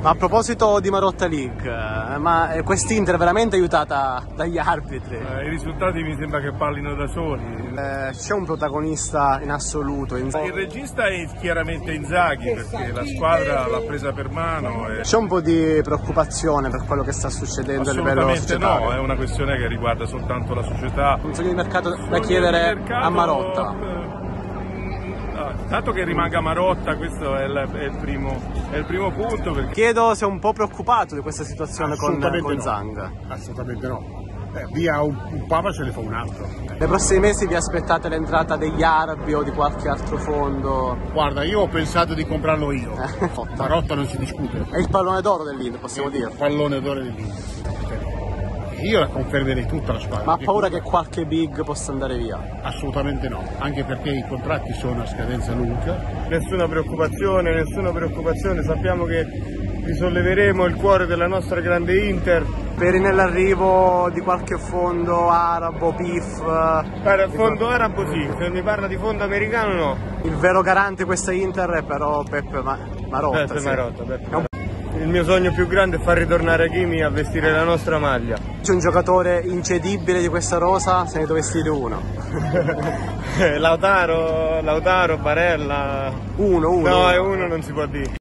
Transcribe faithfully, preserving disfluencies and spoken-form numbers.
Ma a proposito di Marotta League, eh, ma quest'Inter è veramente aiutata dagli arbitri? Eh, I risultati mi sembra che parlino da soli. Eh, c'è un protagonista in assoluto? In... Il regista è chiaramente Inzaghi, perché la squadra l'ha presa per mano. E... C'è un po' di preoccupazione per quello che sta succedendo a livello societario? No, è una questione che riguarda soltanto la società. Un sogno di mercato da chiedere mercato, a Marotta? Tanto che rimanga Marotta, questo è il, è il, primo, è il primo punto. Perché... Chiedo se è un po' preoccupato di questa situazione con, con no. Zhang. Assolutamente no. Eh, via un, un papa ce ne fa un altro. Nei prossimi mesi vi aspettate l'entrata degli arabi o di qualche altro fondo? Guarda, io ho pensato di comprarlo io. Marotta non si discute. È il pallone d'oro dell'Inter, possiamo dire. Il pallone d'oro dell'Inter. Io la confermerei tutta la squadra. Ma ha paura che qualche big possa andare via? Assolutamente no, anche perché i contratti sono a scadenza lunga. Nessuna preoccupazione, nessuna preoccupazione, sappiamo che risolleveremo il cuore della nostra grande Inter. Speri nell'arrivo di qualche fondo arabo, P I F? Guarda, fondo arabo sì, se mi parla di fondo americano no. Il vero garante di questa Inter è però Peppe Ma Marotta. Peppe sì. Marotta, Peppe Marotta. Il mio sogno più grande è far ritornare Hakimi a vestire la nostra maglia. C'è un giocatore incedibile di questa rosa, se ne dovessi dire uno. Lautaro, Lautaro, Barella. Uno, uno. No, uno. è uno non si può dire.